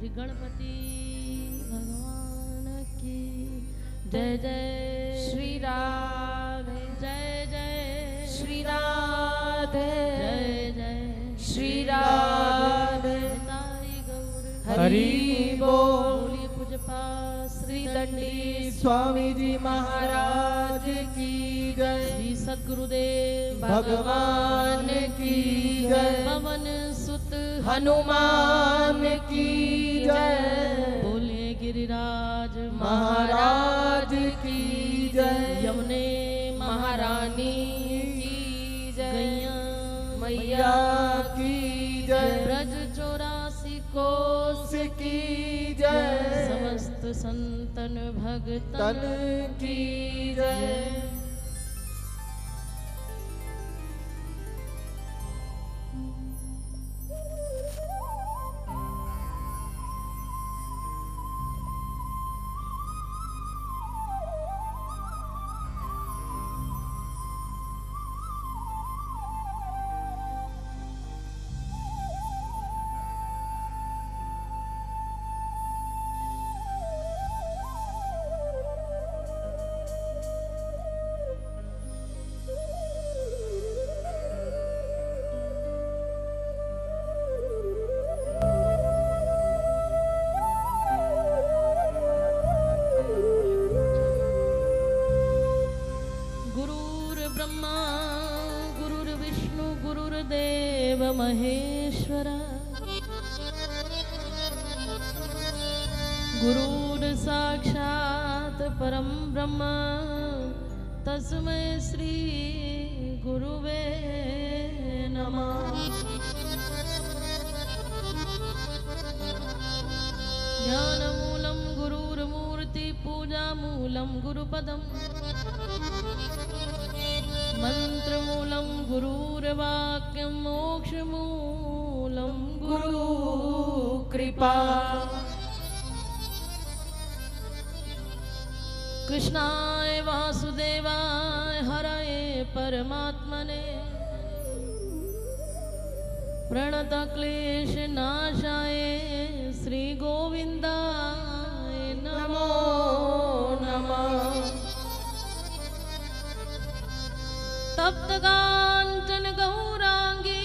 श्री गणपति भगवान की जय जय श्री राधे जय जय श्री राधे जय जय श्री राधे हरि बोल। पूजपा श्री दंडी स्वामी जी महाराज की जय। श्री सद्गुरुदेव भगवान की जय। पवन सुत हनुमान की जय। बोले गिरिराज महाराज की जय। यमुने महारानी की जय। गैया मैया की जय। ब्रज 84 कोस की जय। समस्त संतन भगतन तन की जय। महेश्वर गुरुर साक्षात् परम ब्रह्म तस्मै श्री गुरुवे नमः। ध्यानमूलं गुरुर्मूर्ति पूजामूलं गुरुपदम् मंत्रमूलं गुरुर्वाक्यं मोक्षमूलं गुरु कृपा। कृष्णाय वासुदेवाय हरये परमात्मने प्रणतक्लेशनाशाय श्री गोविन्दाय नमो नमः। तप्त कांचन गौरांगी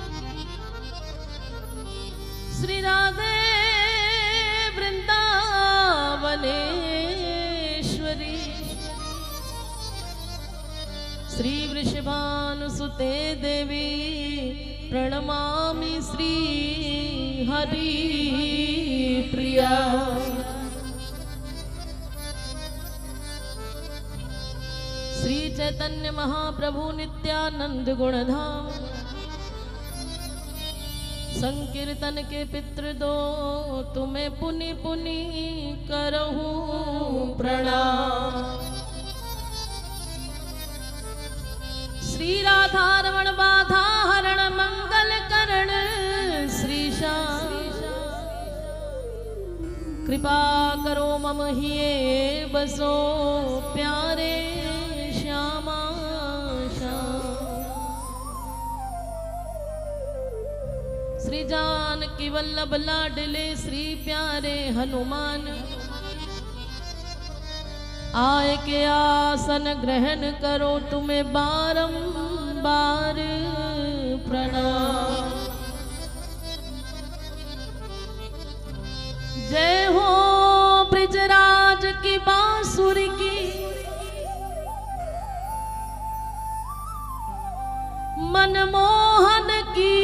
श्री राधे वृंदावनेश्वरी श्री वृषभानुसुते देवी प्रणमामि श्री हरि प्रिया। श्री चैतन्य महाप्रभु नित्यानंद गुणधाम संकीर्तन के पितृ दो तुम्हें पुनि पुनि करहूं प्रणाम। श्री राधा रमण बाधा हरण मंगल करण श्री श्याम कृपा करो मम हिये बसो प्यारे श्यामा श्याम। श्री जानकी वल्लभ लाडले श्री प्यारे हनुमान आए के आसन ग्रहण करो तुम्हें बारंबार प्रणाम। जय हो ब्रिजराज की बांसुरी की मनमोहन की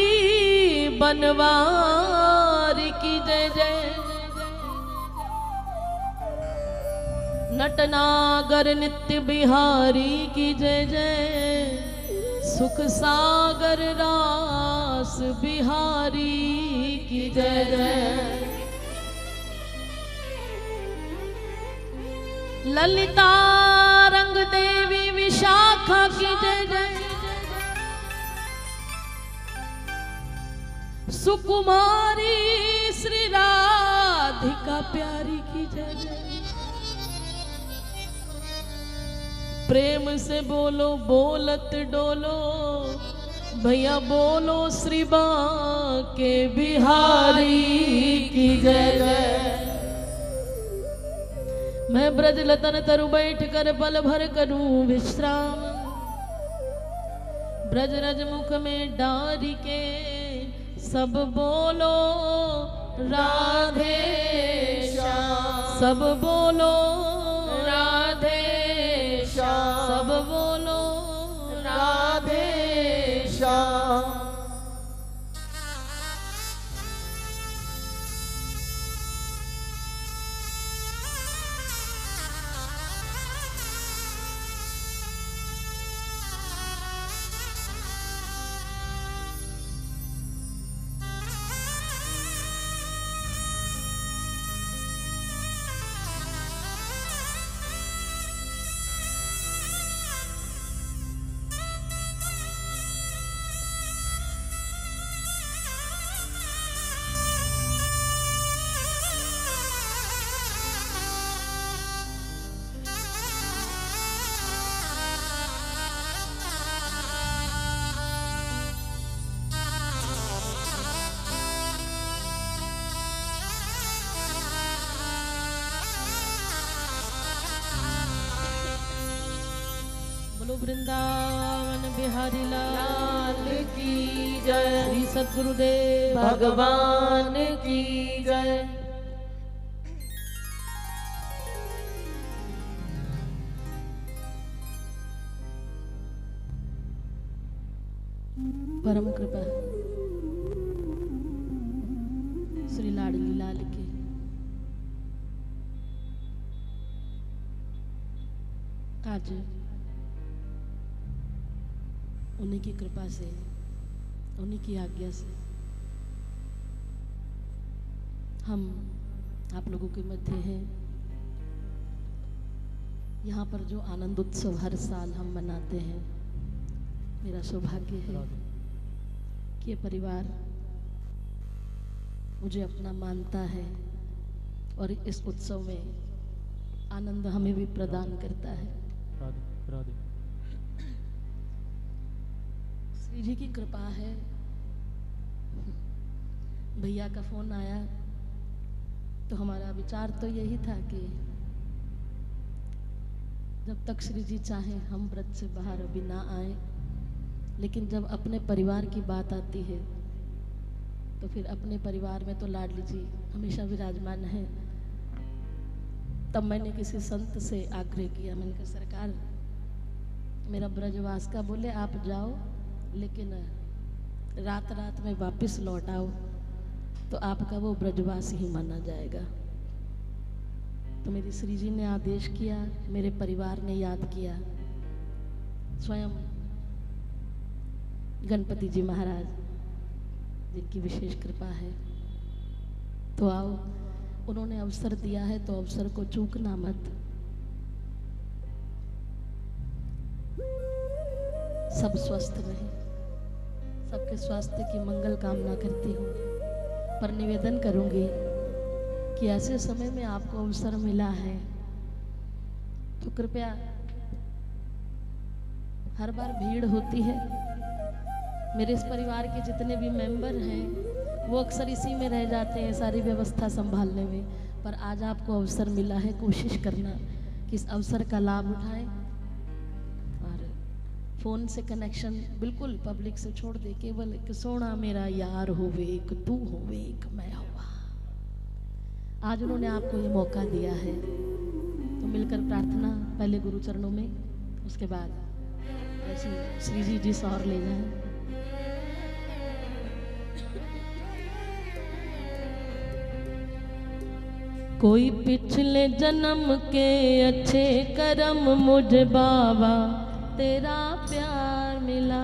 बनवारी की जय जय। नटनागर नित्य बिहारी की जय जय। सुख सागर रास बिहारी की जय जय। ललिता रंग देवी विशाखा की जय जय। सुकुमारी श्री राधिका प्यारी की जय जय। प्रेम से बोलो बोलत डोलो भैया बोलो श्री बांसुरी के बिहारी की जय जय। मैं ब्रज लतन तरु बैठ कर पल भर करूं विश्राम, ब्रज रज मुख में डारी के सब बोलो राधे श्याम, सब बोलो राधे श्याम, सब बोलो राधे श्याम। वृंदावन बिहारी लाल की जय। श्री सद्गुरुदेव भगवान की जय। परम कृपा श्री लाडली लाल की आज उन्हीं की कृपा से, उन्हीं की आज्ञा से हम आप लोगों के मध्य हैं। यहाँ पर जो आनंद उत्सव हर साल हम मनाते हैं, मेरा सौभाग्य है कि ये परिवार मुझे अपना मानता है और इस उत्सव में आनंद हमें भी प्रदान करता है। राधे राधे। श्री जी की कृपा है। भैया का फोन आया तो हमारा विचार तो यही था कि जब तक श्री जी चाहे हम व्रत से बाहर अभी ना आए, लेकिन जब अपने परिवार की बात आती है तो फिर अपने परिवार में तो लाडली जी हमेशा विराजमान है। तब मैंने किसी संत से आग्रह किया, मैंने कहा सरकार मेरा ब्रजवास का, बोले आप जाओ लेकिन रात रात में वापस लौट आओ तो आपका वो ब्रजवास ही माना जाएगा। तो मेरी श्री जी ने आदेश किया, मेरे परिवार ने याद किया, स्वयं गणपति जी महाराज जिनकी विशेष कृपा है, तो आओ, उन्होंने अवसर दिया है तो अवसर को चूकना मत। सब स्वस्थ रहे, सबके स्वास्थ्य की मंगल कामना करती हूँ, पर निवेदन करूंगी कि ऐसे समय में आपको अवसर मिला है तो कृपया, हर बार भीड़ होती है, मेरे इस परिवार के जितने भी मेंबर हैं वो अक्सर इसी में रह जाते हैं सारी व्यवस्था संभालने में, पर आज आपको अवसर मिला है, कोशिश करना कि इस अवसर का लाभ उठाएं और फोन से कनेक्शन बिल्कुल पब्लिक से छोड़ दे, केवल एक सोना मेरा यार होवे, एक तू होवे, एक मैं हुआ। आज उन्होंने आपको ये मौका दिया है तो मिलकर प्रार्थना पहले गुरु चरणों में, उसके बाद ऐसे श्री जी जिस और ले जाएं। कोई पिछले जन्म के अच्छे कर्म मुझे बाबा तेरा प्यार मिला,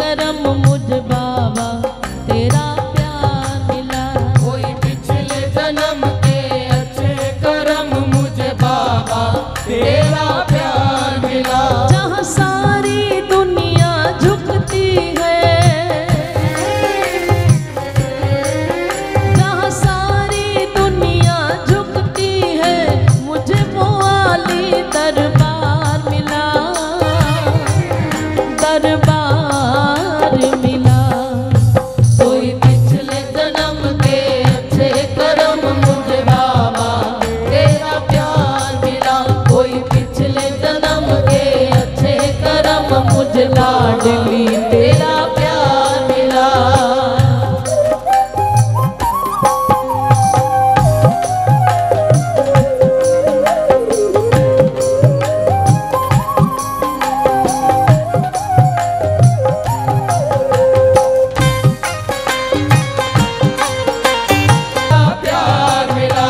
करम मुझ बाबा तेरा प्यार मिला। कोई पिछले जन्म के अच्छे कर्म मुझे बाबा तेरा प्यार मिला। जहाँ सारी दुनिया झुकती है, जहाँ सारी दुनिया झुकती है, मुझे वो आली दरबार मिला, दरबार मिला। कोई पिछले जन्म के अच्छे कर्म मुझे बाबा तेरा प्यार मिला। कोई पिछले जन्म के अच्छे कर्म मुझे लाडली तेरा प्यार मिला। प्यार मिला।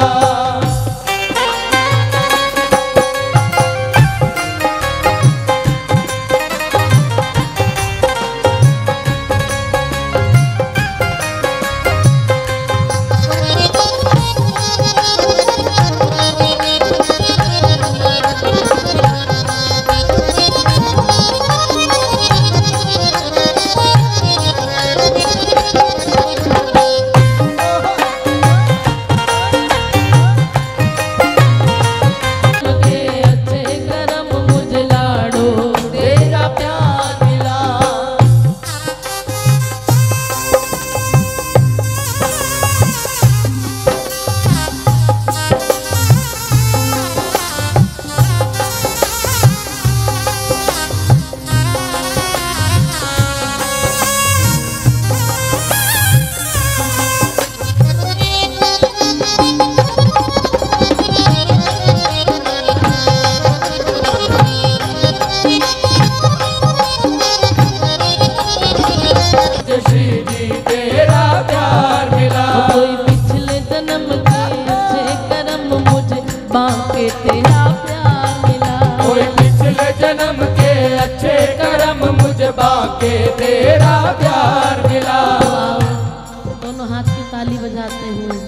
के अच्छे कर्म मुझे लाडो तेरा प्यार मिला। श्री जी तेरा प्यार मिला। कोई पिछले जन्म के अच्छे कर्म मुझे बाके तेरा प्यार मिला। कोई पिछले जन्म के अच्छे कर्म मुझे बाके तेरा प्यार मिला। दोनों हाथ की ताली बजाते हुए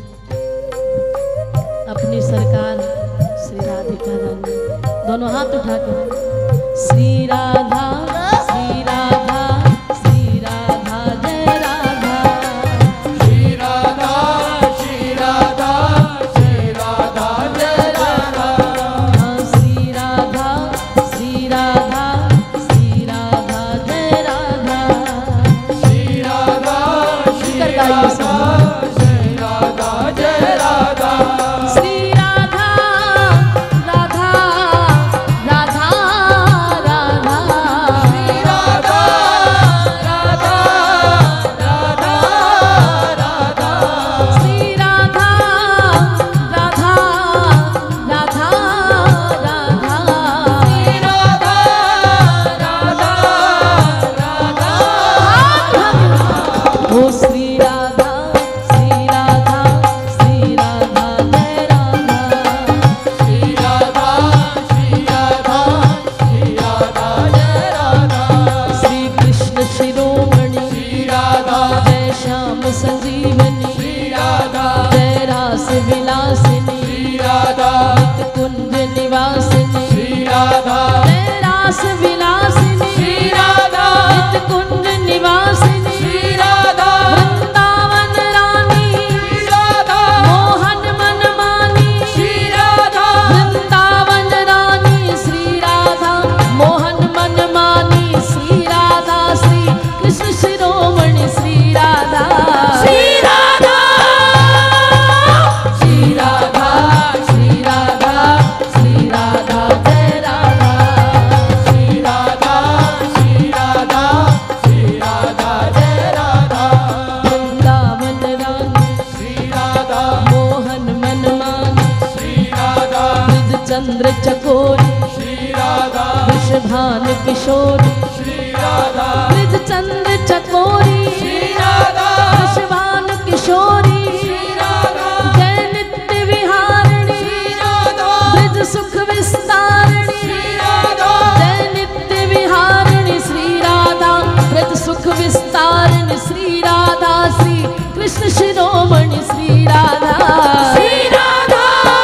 अपनी सरकार श्री राधिका रानी, दोनों हाथ उठा कर श्री राधा, श्री राधा, श्री राधा, जय राधा। श्री राधा, श्री राधा, श्री राधा, जय राधा। श्री राधा, श्री राधा, श्री राधा, जय राधा। श्री राधा, श्री राधा, श्री राधा, जय राधा। श्री राधा, राधा, राधा, राधा। श्री राधा, राधा, राधा, राधा। श्री राधा, राधा, राधा, राधा। श्री राधा, राधा, राधा। ओ श्री राधा, श्री राधा, श्री राधा, जय राधा। श्री राधा, श्री राधा, श्री राधा, जय राधा। श्री कृष्ण शिरोमणि, श्री राधा, जय श्याम संजीवनी, श्री राधा, जय रास विलासिनी, श्री राधा, नित कुंज निवासिनी, श्री राधा, जय रास विलासिनी, श्री राधा, नित कुंज निवासिनी, श्री राधा, वृंदावन रानी, श्री राधा, मोहन मन मानी, श्री राधा, वृंदावन रानी श्री राधा, मोहन मन मानी श्री राधा, श्री कृष्ण शिरोमणि श्री राधा। श्री राधा, श्री राधा, श्री राधा, श्री राधा, जय राधा। श्री राधा, श्री राधा, श्री राधा, जय राधा। वृंदावन रानी श्री राधा, मोहन मन मानी, श्री राधा, ब्रज चंद्र चकोरी, श्री राधा, वृषभान किशोरी, श्री राधा, ब्रज चंद्र चकोरी, श्री राधा, वृषभान किशोरी, श्री राधा, जय नित्य विहारिणी, श्री राधा, ब्रज सुख विस्तारिणी, श्री राधा, जय नित्य विहारिणी श्री राधा, ब्रज सुख सुख विस्तारिणी श्री राधा, श्री कृष्ण शिरोमणि श्री राधा, श्री राधा,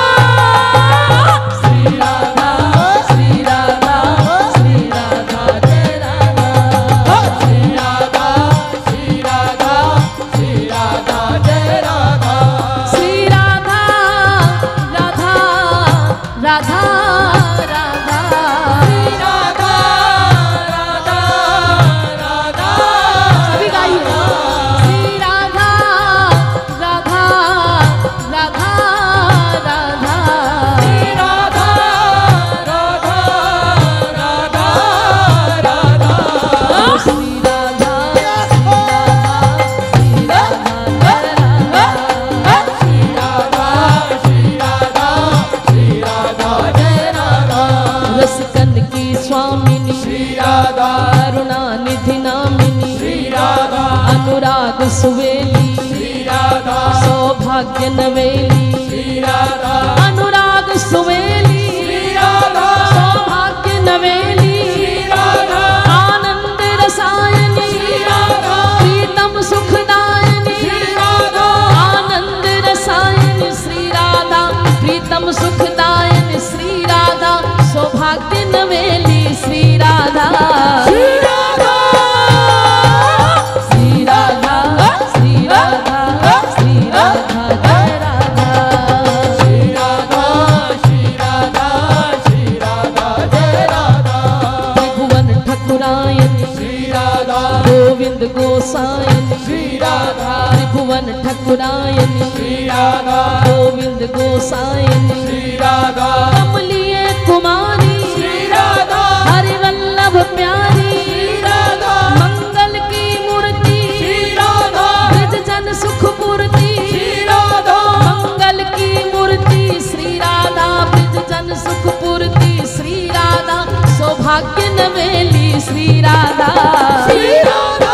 श्री राधा, श्री राधा, श्री राधा जय राधा, श्री राधा, श्री राधा, श्री राधा जय राधा, श्री राधा राधा राधा राधा, श्री राधा, राधा, राधा, सभी गाइए। श्री राधा राधा राधा राधा, श्री राधा, राधा, राधा, राधा, श्री राधा, श्री राधा, श्री राधा श्री जय राधा, राधा, श्री राधा, श्री राधा जय राधा, रसकन की स्वामिनी श्री राधा, करुणा निधि नामिनी श्री राधा, अनुराग सुवेली श्री राधा, सौभाग्य नवेली, श्री राधा, अनुराग सुवेली श्री राधा, सौभाग्य नवेली, श्री राधा, आनंद रसायनी श्री राधा, प्रीतम सुखदायनी, श्री राधा, आनंद रसायनी श्री राधा, प्रीतम सुखदायनी श्री राधा, सौभाग्य नवेली श्री राधा, श्री राधा, श्री राधा, श्री राधा, श्री राधा जय राधा, श्री राधा, श्री राधा, श्री राधा जय राधा, त्रिभुवन ठकुरायनी श्री राधा, गोविंद गोसायनी, श्री राधा, त्रिभुवन ठकुरायनी श्री राधा, गोविंद गोसायनी, श्री राधा, कमलिए कुमारी श्री राधा, हरिवल्लभ प्यारी, श्री राधा, मंगल की मूर्ति श्री राधा, ब्रज जन सुख पूर्ति, श्री राधा, मंगल की मूर्ति श्री राधा, ब्रज जन सुख पूर्ति श्री राधा, सौभाग्य नवेली श्री राधा, श्री राधा,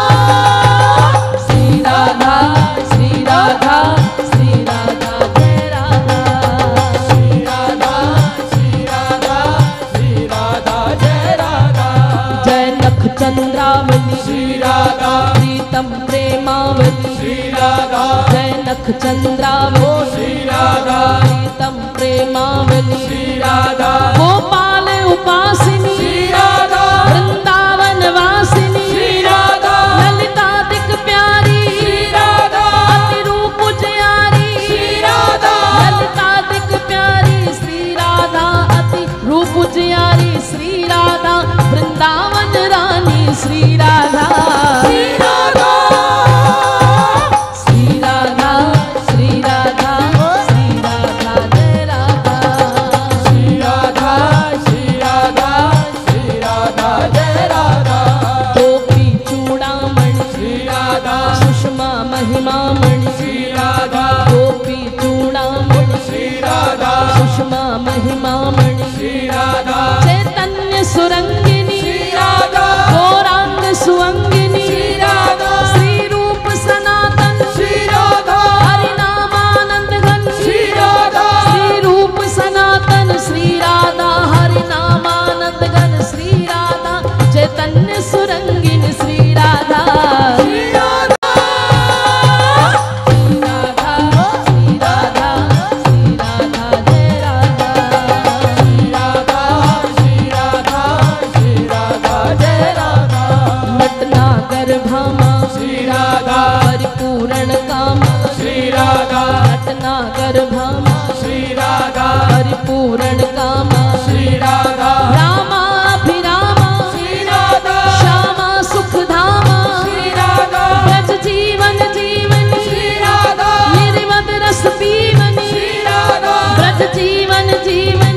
श्री राधा, श्री राधा, श्री राधा जय राधा, श्री राधा, श्री राधा, श्री राधा जय राधा, जय नख चंद्रावली श्री राधा, प्रीतम प्रेमावली, श्री राधा, जय नख चंद्रावली श्री राधा, प्रीतम प्रेमावली, श्री राधा, गोपाल उपासिनी श्री राधा, वृंदावन वासिनी, श्री राधा, ललिता दिक प्यारी श्री राधा, अति रूप उजियारी, श्री राधा, ललिता दिक प्यारी श्री राधा, अति रूप उजियारी श्री राधा, वृंदावन रानी श्री राधा, श्री राधा, श्री राधा, श्री राधा, श्री राधा जय राधा, श्री राधा, श्री राधा, श्री राधा जय राधा, गोपी चूड़ामणि श्री राधा, सुषमा महिमामणि, श्री राधा, गोपी चूड़ामणि श्री राधा, सुषमा महिमामणि, श्री राधा, चैतन्य सुरंगिनी श्री राधा, गौरांग सुअंगिनी, श्री राधा, श्री रूप सनातन श्री राधा, हरिनामानंद घन, श्री राधा, श्री रूप सनातन श्री राधा, हरिनामानंद घन श्री राधा, चैतन्य सुरंगिनी श्री राधा, श्री राधा, श्री राधा, श्री राधा, श्री राधा जय राधा, श्री राधा, श्री राधा, श्री राधा जय राधा, नटनागर भामा श्री राधा, परिपूर्ण कामा, श्री राधा, नटनागर भामा श्री राधा, परिपूर्ण कामा, श्री राधा, रामाभिरामा श्री राधा, श्यामा सुखधामा, श्री राधा, ब्रज जीवन जीवनी, श्री राधा, निर्मद रस पीवनी, श्री राधा, ब्रज जीवन जीवनी,